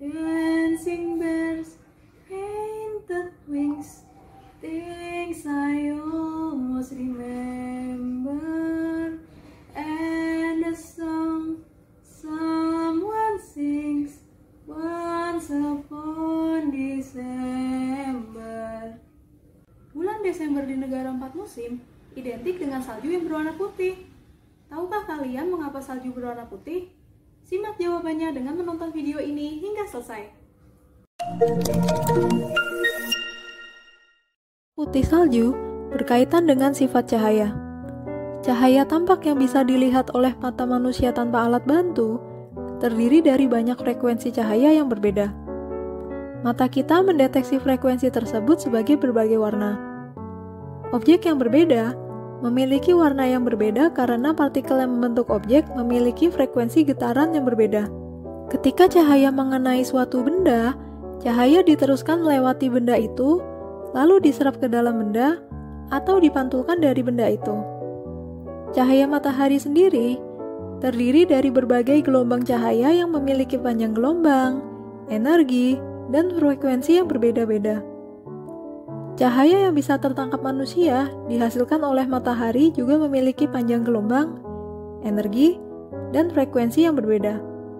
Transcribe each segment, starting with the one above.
dancing bears, painted wings, things I almost remember, and a song someone sings once upon December. Bulan Desember di negara 4 musim identik dengan salju yang berwarna putih. Tahukah kalian mengapa salju berwarna putih? Simak jawabannya dengan menonton video ini hingga selesai. Putih salju berkaitan dengan sifat cahaya. Cahaya tampak yang bisa dilihat oleh mata manusia tanpa alat bantu terdiri dari banyak frekuensi cahaya yang berbeda. Mata kita mendeteksi frekuensi tersebut sebagai berbagai warna. Objek yang berbeda memiliki warna yang berbeda karena partikel yang membentuk objek memiliki frekuensi getaran yang berbeda. Ketika cahaya mengenai suatu benda, cahaya diteruskan melewati benda itu, lalu diserap ke dalam benda, atau dipantulkan dari benda itu. Cahaya matahari sendiri terdiri dari berbagai gelombang cahaya yang memiliki panjang gelombang, energi, dan frekuensi yang berbeda-beda. Cahaya yang bisa tertangkap manusia dihasilkan oleh matahari juga memiliki panjang gelombang, energi, dan frekuensi yang berbeda.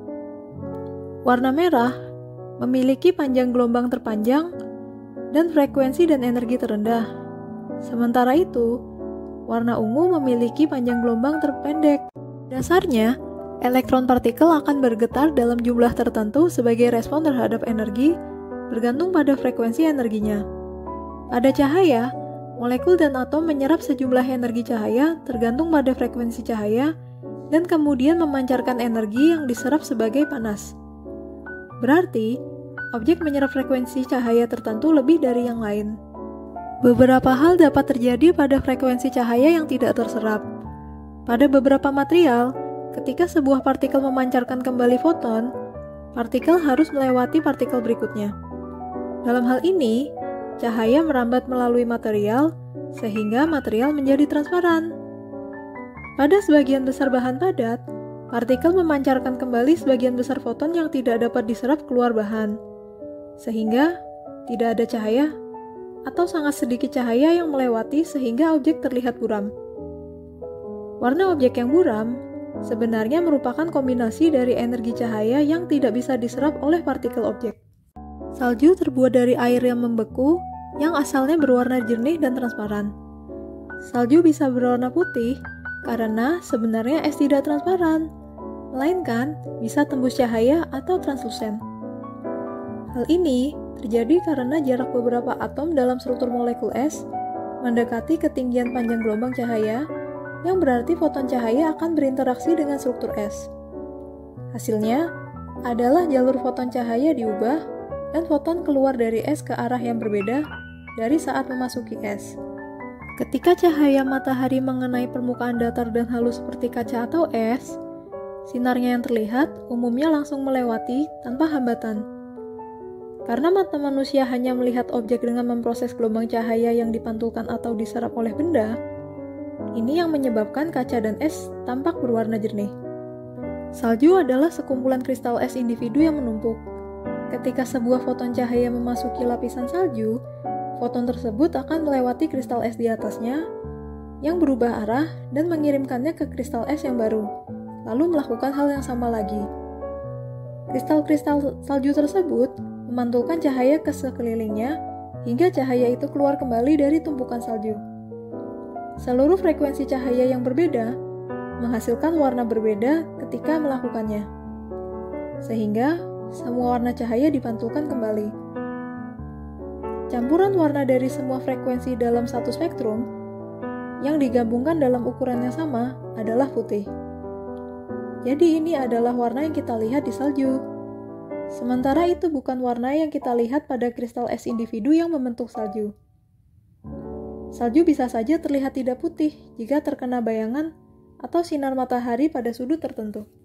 Warna merah memiliki panjang gelombang terpanjang dan frekuensi dan energi terendah. Sementara itu, warna ungu memiliki panjang gelombang terpendek. Dasarnya, elektron partikel akan bergetar dalam jumlah tertentu sebagai respon terhadap energi bergantung pada frekuensi energinya. Pada cahaya, molekul dan atom menyerap sejumlah energi cahaya tergantung pada frekuensi cahaya dan kemudian memancarkan energi yang diserap sebagai panas. Berarti, objek menyerap frekuensi cahaya tertentu lebih dari yang lain. Beberapa hal dapat terjadi pada frekuensi cahaya yang tidak terserap. Pada beberapa material, ketika sebuah partikel memancarkan kembali foton, partikel harus melewati partikel berikutnya. Dalam hal ini, cahaya merambat melalui material, sehingga material menjadi transparan. Pada sebagian besar bahan padat, partikel memancarkan kembali sebagian besar foton yang tidak dapat diserap keluar bahan, sehingga tidak ada cahaya, atau sangat sedikit cahaya yang melewati sehingga objek terlihat buram. Warna objek yang buram sebenarnya merupakan kombinasi dari energi cahaya yang tidak bisa diserap oleh partikel objek. Salju terbuat dari air yang membeku, yang asalnya berwarna jernih dan transparan. Salju bisa berwarna putih karena sebenarnya es tidak transparan, melainkan bisa tembus cahaya atau translusen. Hal ini terjadi karena jarak beberapa atom dalam struktur molekul es mendekati ketinggian panjang gelombang cahaya, yang berarti foton cahaya akan berinteraksi dengan struktur es. Hasilnya adalah jalur foton cahaya diubah dan foton keluar dari es ke arah yang berbeda dari saat memasuki es. Ketika cahaya matahari mengenai permukaan datar dan halus seperti kaca atau es, sinarnya yang terlihat umumnya langsung melewati tanpa hambatan. Karena mata manusia hanya melihat objek dengan memproses gelombang cahaya yang dipantulkan atau diserap oleh benda, ini yang menyebabkan kaca dan es tampak berwarna jernih. Salju adalah sekumpulan kristal es individu yang menumpuk. Ketika sebuah foton cahaya memasuki lapisan salju, foton tersebut akan melewati kristal es di atasnya, yang berubah arah dan mengirimkannya ke kristal es yang baru, lalu melakukan hal yang sama lagi. Kristal-kristal salju tersebut memantulkan cahaya ke sekelilingnya, hingga cahaya itu keluar kembali dari tumpukan salju. Seluruh frekuensi cahaya yang berbeda menghasilkan warna berbeda ketika melakukannya, sehingga semua warna cahaya dipantulkan kembali. Campuran warna dari semua frekuensi dalam satu spektrum yang digabungkan dalam ukuran yang sama adalah putih. Jadi ini adalah warna yang kita lihat di salju. Sementara itu bukan warna yang kita lihat pada kristal es individu yang membentuk salju. Salju bisa saja terlihat tidak putih jika terkena bayangan atau sinar matahari pada sudut tertentu.